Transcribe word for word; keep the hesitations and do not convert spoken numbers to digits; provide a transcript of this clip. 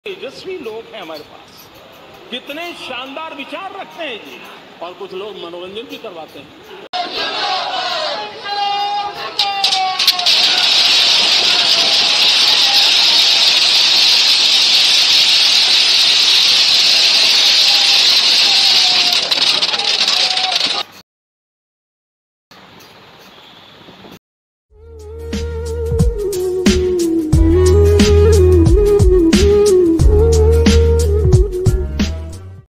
तेजस्वी लोग हैं हमारे पास, कितने शानदार विचार रखते हैं जी। और कुछ लोग मनोरंजन भी करवाते हैं।